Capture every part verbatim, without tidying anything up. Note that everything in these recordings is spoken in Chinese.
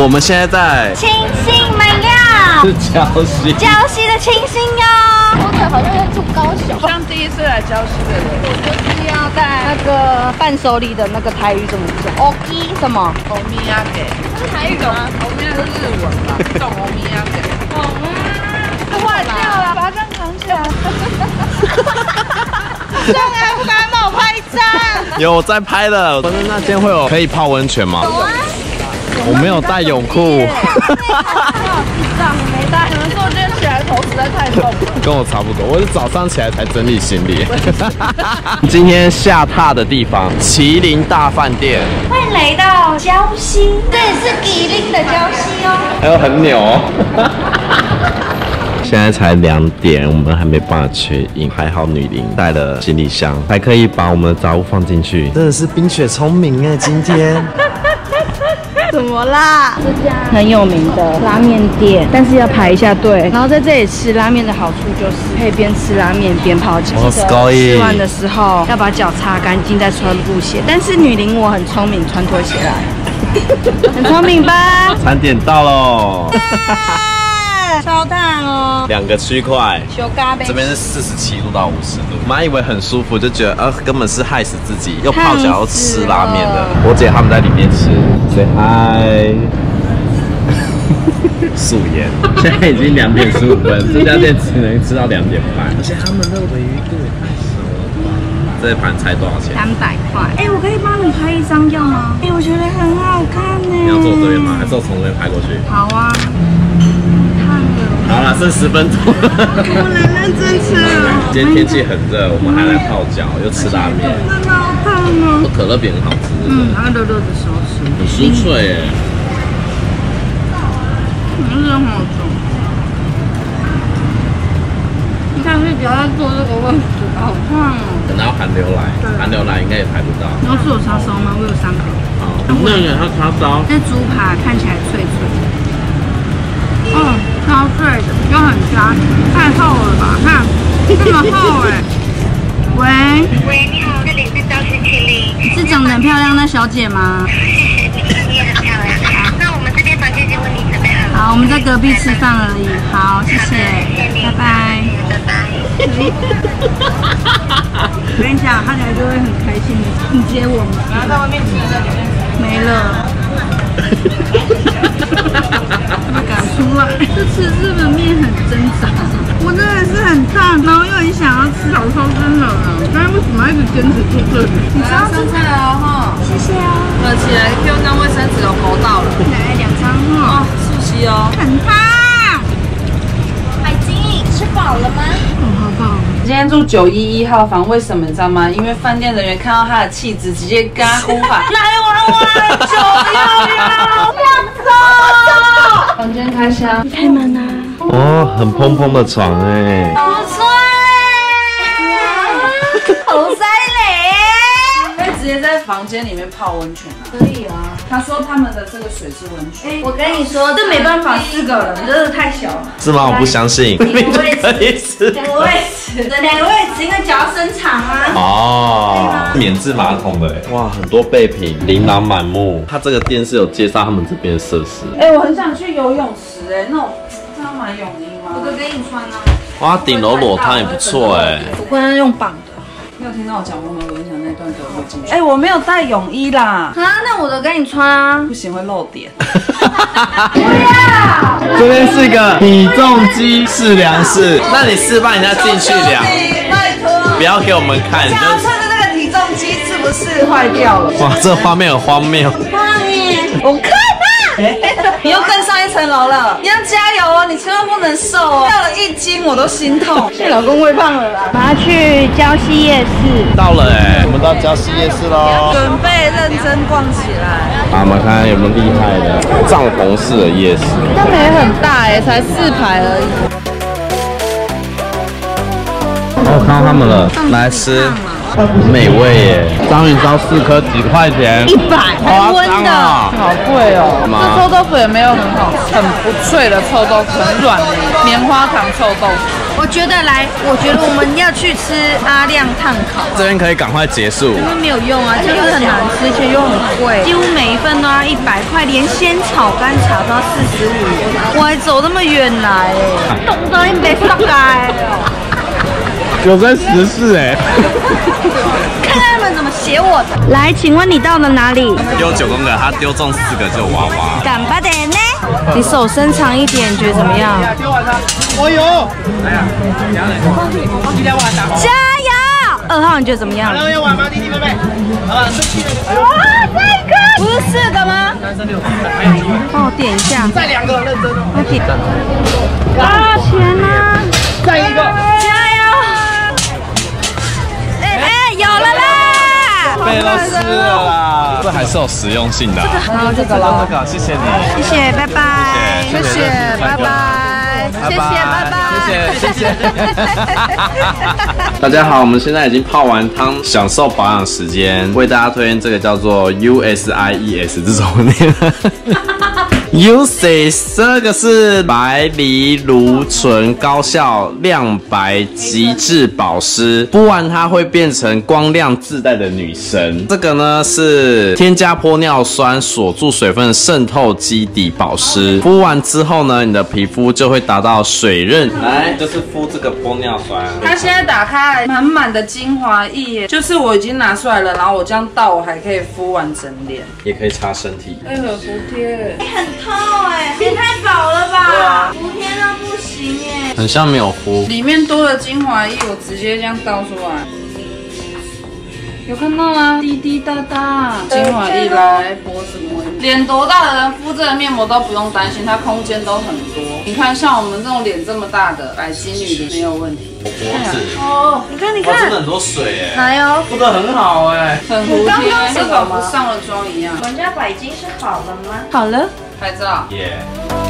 我们现在在清新门料， 是礁溪， 礁溪的清新哟。我可好像在住高雄， 像第一次来礁溪的人， 我就是要带那个伴手礼的那个台语怎么讲？欧基什么？ 欧米亚给， 这是台语吗？ 欧米亚是日文吧？懂欧米亚给。 懂啊，坏掉了，把它这样扛起来。这样还不敢帮我拍一张？ 有在拍的。反正那间会有可以泡温泉吗？ 有啊。 我没有带泳裤。 智障，你没带。 可能是我今天起来头实在太重了。 跟我差不多，我是早上起来才整理行李。今天下榻的地方，麒麟大饭店。 欢迎来到礁溪，这里是吉林的礁溪哦。 还有很扭哦。现在才两点，我们还没办法check in，还好女伶带了行李箱，还可以把我们的杂物放进去。真的是冰雪聪明哎，今天。 怎么啦？这家很有名的拉面店，但是要排一下队。然后在这里吃拉面的好处就是可以边吃拉面边泡脚。 哦， 吃完的时候要把脚擦干净再穿布鞋。但是女伶我很聪明，穿拖鞋来。很聪明吧？ 餐点到喽。 超烫哦！ 两个区块， 修咖呗。 这边是四十七度到五十度，我们还以为很舒服，就觉得呃根本是害死自己，又泡脚又吃拉面的。我姐他们在里面吃 ，say hi。素颜，现在已经两点十五分，这家店只能吃到两点半。而且他们的尾鱼肚也太熟了吧！这盘才多少钱？ 三百块。哎，我可以帮你拍一张要吗？哎，我觉得很好看呢。 你要坐这边吗？还是我从这边拍过去？ 好啊。 好了，剩十分钟。 我来认真吃了。 今天天气很热，我们还来泡脚，又吃拉面。 真的好烫哦。 可乐饼很好吃。 嗯，然后热热的时候吃， 很酥脆耶。 嗯，真的很好吃。你看，是只要在做这个位置，好烫哦。 等到寒流来，寒流来应该也排不到。 然后是有叉烧吗？我有三个。 好，那个它叉烧。 那猪扒看起来脆脆的。嗯，超脆的，又很香，太厚了吧？看，这么厚哎、欸！喂， 喂，你好，这里是礁溪麒麟， 是长得很漂亮的小姐吗？ 谢谢你，你也很漂亮。那我们这边房间已经为你准备好了。 好，我们在隔壁吃饭而已。好，谢谢，拜拜。 拜拜。 我跟你讲，他来就会很开心的迎接我们。 然后在外面吃的在里面没了。不敢出来，这吃日本面很挣扎，我真的是很烫，然后又很想要吃早超真的了，但是为什么要一直坚持住这里？ 你知道生菜了哈， 谢谢哦。 呃，起来 Q 那卫生纸有勾到了， 来两张哈， 素汐哦， 很烫。 海金，吃饱了吗？ 哦，好饱。 今天住九一一号房，为什么你知道吗？因为饭店人员看到他的气质，直接跟他呼喊来玩玩九一一，要走。房间开箱， 开门啊！ 哦，很蓬蓬的床哎。 好帅，好塞嘞！ 可以直接在房间里面泡温泉啊。 可以啊。 他说他们的这个水是温泉。 我跟你说，这没办法，四个人真的太小了。 是吗？我不相信。 两个位置， 可以吃。 两个位置，两个位置，因为脚要伸长啊。 哦，免治马桶的哇，很多备品，琳琅满目。它这个店是有介绍他们这边的设施。 哎，我很想去游泳池哎，那种这样买泳衣吗？ 我都给你穿啊。 哇，顶楼裸汤也不错哎。 不会用绑的。 你有听到我讲过吗？我跟你讲那段给我录进去。哎，我没有带泳衣啦。 啊，那我的给你穿啊。 不行，会漏点。 不要。 这边是一个体重机试量室，那你示范一下进去量， 拜托。 不要给我们看。 想要测试那个体重机是不是坏掉了？ 哇，这画面很荒谬。 画面， 我看啊！你又更上一层楼了，你要加油哦！你千万不能瘦哦，掉了一斤我都心痛。现在老公喂胖了啦。 我要去礁溪夜市。 到了哎，我们到礁溪夜市喽， 准备认真逛起来。 好，我们看看有没有厉害的帐篷式的夜市。 它没很大哎，才四排而已。 哦，看到他们了，来吃。美味耶！章鱼烧四颗几块钱？ 一百，还温的， 好贵哦。这臭豆腐也没有很好吃，很不脆的臭豆腐，很软的棉花糖臭豆腐。 我觉得来，我觉得我们要去吃阿亮炭烤， 这边可以赶快结束， 因为没有用啊，就是很难吃，而且又很贵，几乎每一份都要一百块，连仙草干茶都要四十五。我还走那么远来，冻到你没上来。 有在十四哎。 看他们怎么写我的。来，请问你到了哪里？ 丢九宫格，他丢中四个就娃娃。 敢不得呢？你手伸长一点，觉得怎么样？ 丢完它。哦呦！哎呀，今天晚上加油！二号你觉得怎么样？ 二要玩吗，弟弟妹妹？啊，生气了！ 哇，再一个！不是四个吗？ 三三六，还有机会。 帮我点一下。 再两个，认真哦。 我点。啊，钱啊！ 再一个。 加油！哎哎，有了啦！ 背都湿了啦，这还是有实用性的。 然后这个了， 这个谢谢你， 谢谢，拜拜， 谢谢， 拜拜，谢谢，拜拜， 谢谢，谢谢。大家好，我们现在已经泡完汤，享受保养时间，为大家推荐这个叫做 U S I E S 这种念。U C 这个是白藜芦醇高效亮白极致保湿，敷完它会变成光亮自带的女神。这个呢是添加玻尿酸锁住水分渗透基底保湿，敷完之后呢，你的皮肤就会达到水润。来，就是敷这个玻尿酸。 它现在打开来满满的精华液耶，就是我已经拿出来了，然后我这样倒，我还可以敷完整脸， 也可以擦身体。 配合服帖。 很透哎，也太薄了吧？服帖到不行哎， 很像没有敷。 里面多了精华液，我直接这样倒出来。有看到吗？滴滴答答，精华液来脖子摸。脸多大的人敷这个面膜都不用担心，它空间都很多。你看，像我们这种脸这么大的白金女的没有问题。 脖子哦，你看你哇，真看的，很多水哎， 来哦， 敷得很好哎， 很服帖， 刚刚这个不上了妆一样。 我们家白金是好了吗？好了， 拍照。 耶。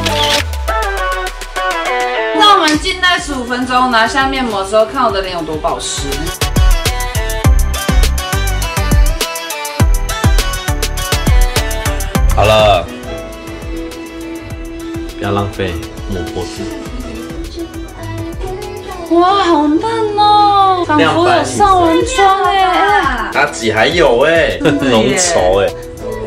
那我们静待十五分钟，拿下面膜的时候，看我的脸有多保湿。 好了，不要浪费抹脖子。 哇，好嫩哦，仿佛有上完妆哎。 阿吉还有哎，浓稠哎。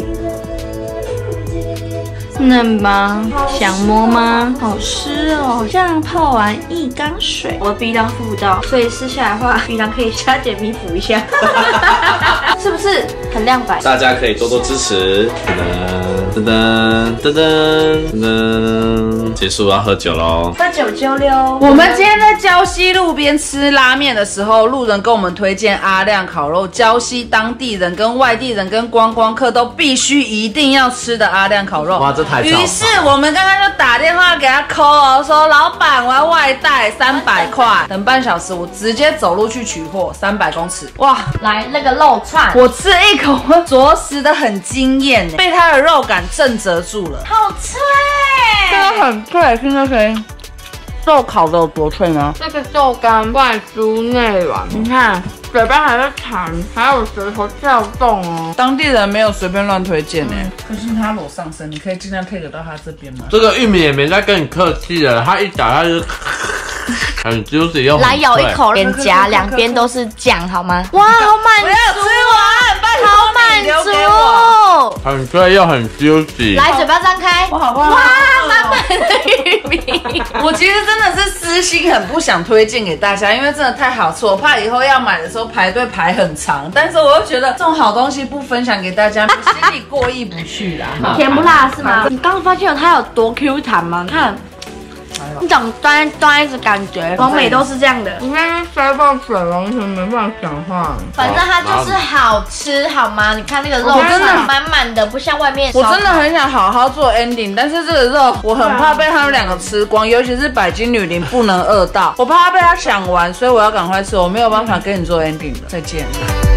嫩吗？想摸吗？好湿哦，这样泡完一缸水，我的鼻梁敷不到，所以撕下来的话，鼻梁可以加点米补一下，是不是很亮白？ 大家可以多多支持。噔噔噔噔噔噔，结束要喝酒喽。 喝酒揪溜。 我们今天在礁溪路边吃拉面的时候，路人跟我们推荐阿亮烤肉，礁溪当地人跟外地人跟观光客都必须一定要吃的阿亮烤肉。 哇，这太于是我们刚刚就打电话给他 call 哦，说老板我要外带三百块，等半小时我直接走路去取货，三百公尺，哇！ 来那个肉串， 我吃一口，着实的很惊艳，被它的肉感震慑住了， 好脆。 这个很脆，听着可以。肉烤的有多脆吗？ 这个豆干外酥内软，你看嘴巴还在弹，还有舌头跳动哦。 当地人没有随便乱推荐哎、欸，可是它裸上身，你可以尽量 take 到它这边吗？ 这个玉米也没在跟你客气了，它一打它就很 juicy 又很来咬一口，脸颊两边都是酱，好吗？哇，好满足，好满足， 很脆又很 juicy。 来，嘴巴张开， 我好不好？ 哇，满满的玉米。 我其实真的是私心很不想推荐给大家，因为真的太好吃，我怕以后要买的时候排队排很长。但是我又觉得这种好东西不分享给大家，心里过意不去啦。 甜不辣是吗？你刚刚发现它有多 Q 弹吗？看。你长端端一直感觉，王美都是这样的。 你看塞爆嘴，完全没办法讲话。 反正它就是好吃，好吗？你看那个肉真的满满的，不像外面。 我真的很想好好做 ending， 但是这个肉我很怕被他们两个吃光，尤其是百金女伶不能饿到，我怕她被他抢完，所以我要赶快吃，我没有办法跟你做 ending 了。再见。